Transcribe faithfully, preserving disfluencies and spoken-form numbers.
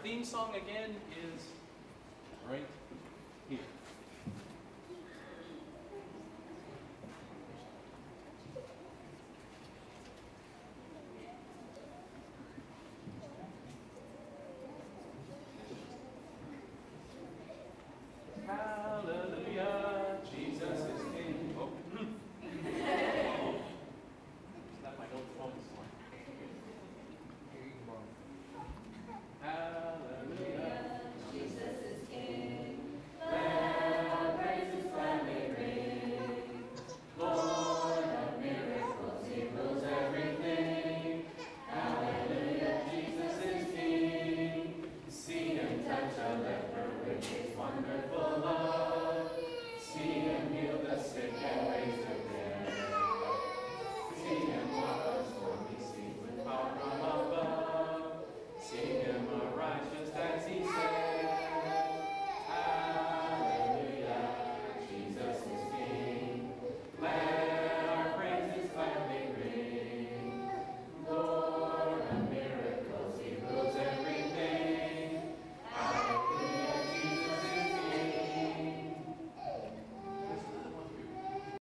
theme song again is right here. Hallelujah, Jesus is King. Oh. That my own phone is on. Hallelujah, Jesus is King. Let praises gladly ring. Lord of miracles, He rules everything. Hallelujah, Jesus is King. See and touch a leper with His wonderful love.